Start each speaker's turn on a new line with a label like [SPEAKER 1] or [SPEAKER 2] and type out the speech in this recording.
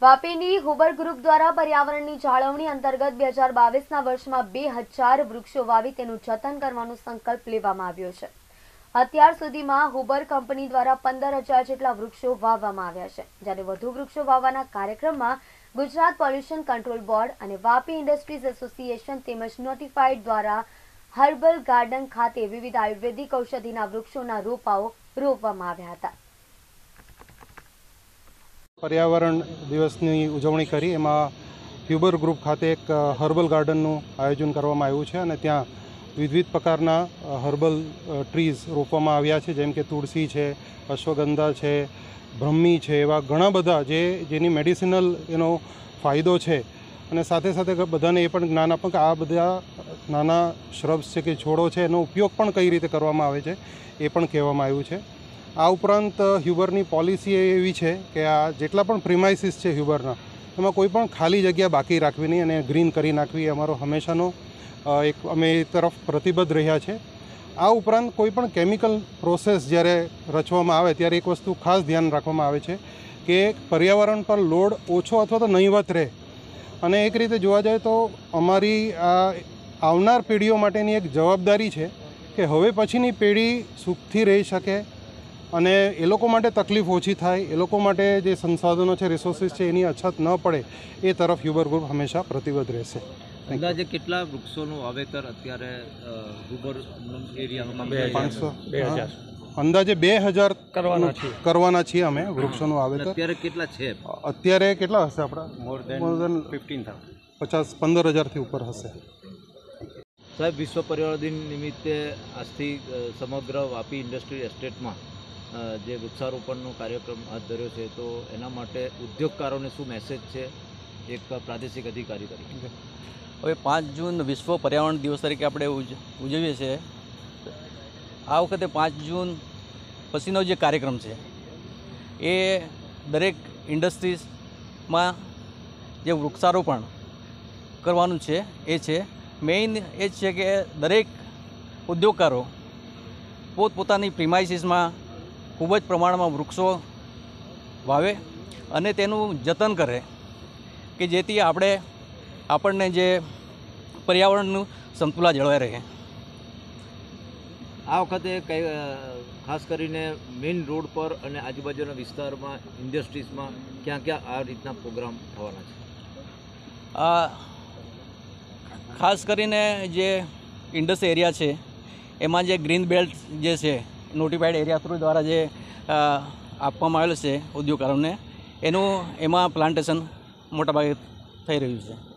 [SPEAKER 1] વાપીની હુબર group દ્વારા પર્યાવરણની જાળવણી અંતર્ગત 2022ના વર્ષમાં 2000 વૃક્ષો વાવી તેનું જતન કરવાનો સંકલ્પ લેવામાં આવ્યો છે। અત્યાર સુધીમાં હુબર કંપની દ્વારા 15,000 જેટલા વૃક્ષો વાવવામાં આવ્યા છે, જ્યારે વધુ વૃક્ષો વાવવાના કાર્યક્રમમાં ગુજરાત પોલ્યુશન કંટ્રોલ બોર્ડ અને વાપી ઇન્ડસ્ટ્રીઝ એસોસિએશન તેમજ નોટિફાઈડ દ્વારા હર્બલ ગાર્ડન ખાતે વિવિધ આયુર્વેદિક ઔષધિના વૃક્ષોના રોપાઓ રોપવામાં આવ્યા હતા।
[SPEAKER 2] पर्यावरण दिवसની ઉજવણી કરી એમાં હ્યુબર ગ્રુપ ખાતે એક હર્બલ ગાર્ડનનું આયોજન કરવામાં આવ્યું છે અને ત્યાં વિવિધ પ્રકારના હર્બલ ટ્રીઝ રોપવામાં આવ્યા છે, જેમ કે તુલસી છે, અશ્વગંધા છે, બ્રહ્મી છે, એવા ઘણા બધા જેની મેડિસિનલ એનો ફાયદો છે। અને સાથે સાથે બધાને એ પણ જ્ઞાન આપો કે આ બધા નાના શ્રબ્સ છે કે છોડો છે એનો ઉપયોગ પણ કઈ રીતે કરવામાં આવે છે એ પણ કહેવામાં આવ્યું છે। આ ઉપરાંત હ્યુબરની પોલિસી એવી છે કે આ જેટલા પણ પ્રિમાઇસીસ છે હ્યુબરના, એમાં કોઈ પણ ખાલી જગ્યા બાકી રાખવી નહીં અને ગ્રીન કરી નાખવી, અમારો હંમેશાનો એક અમે એ તરફ પ્રતિબદ્ધ રહ્યા છે। આ ઉપરાંત કોઈ પણ કેમિકલ પ્રોસેસ જ્યારે રચવામાં આવે ત્યારે એક વસ્તુ ખાસ ધ્યાન રાખવામાં આવે છે કે પર્યાવરણ પર લોડ ઓછો અથવા તો નહીવત રહે। અને એક રીતે જોવા જાય તો અમારી આ આવનાર પેઢીઓ માટેની એક જવાબદારી છે કે હવે પછીની પેઢી સુખથી રહી શકે અને એ લોકો માટે તકલીફ ઓછી થાય, એ લોકો માટે જે સંસાધનો છે, રિસોર્સિસ છે, એની અછત ન પડે એ તરફ હ્યુબર ગ્રુપ હંમેશા પ્રતિબદ્ધ રહેશે।
[SPEAKER 3] અંદાજે કેટલા વૃક્ષોનું વાવેતર અત્યારે હ્યુબર એરિયામાં?
[SPEAKER 2] 2000 અંદાજે 2000 કરવાના છીએ અમે વૃક્ષોનું વાવેતર।
[SPEAKER 3] અત્યારે કેટલા છે?
[SPEAKER 2] અત્યારે કેટલા હશે આપણા?
[SPEAKER 3] મોર દેન
[SPEAKER 2] 15,000થી ઉપર હશે।
[SPEAKER 3] સાહેબ, વિશ્વ પર્યાવરણ દિન નિમિત્તે આજથી સમગ્ર વાપી ઇન્ડસ્ટ્રી એસ્ટેટમાં જે વૃક્ષારોપણનો કાર્યક્રમ હાથ ધર્યો છે, તો એના માટે ઉદ્યોગકારોને શું મેસેજ છે એક પ્રાદેશિક અધિકારી તરીકે?
[SPEAKER 4] હવે 5 જૂન વિશ્વ પર્યાવરણ દિવસ તરીકે આપણે ઉજવીએ છીએ। આ વખતે 5 જૂન પછીનો જે કાર્યક્રમ છે એ દરેક ઇન્ડસ્ટ્રીઝમાં જે વૃક્ષારોપણ કરવાનું છે એ છે મેઇન એ જ છે કે દરેક ઉદ્યોગકારો પોતપોતાની પ્રિમાઇસીસમાં ખૂબ જ પ્રમાણમાં વૃક્ષો વાવે અને તેનું જતન કરે કે જેથી આપણને જે પર્યાવરણનું સંતુલન જળવાઈ રહે।
[SPEAKER 3] આ વખતે કઈ ખાસ કરીને મેઇન રોડ પર અને આજુબાજુના વિસ્તારમાં ઇન્ડસ્ટ્રીઝમાં ક્યાં આ રીતના પ્રોગ્રામ થવાના છે?
[SPEAKER 4] ખાસ કરીને જે ઇન્ડસ્ટ્રી એરિયા છે એમાં જે ગ્રીન બેલ્ટ જે છે નોટિફાઈડ એરિયા થ્રુ દ્વારા જે આપવામાં આવેલું છે ઉદ્યોગકારોને, એમાં પ્લાન્ટેશન મોટાભાગે થઈ રહ્યું છે।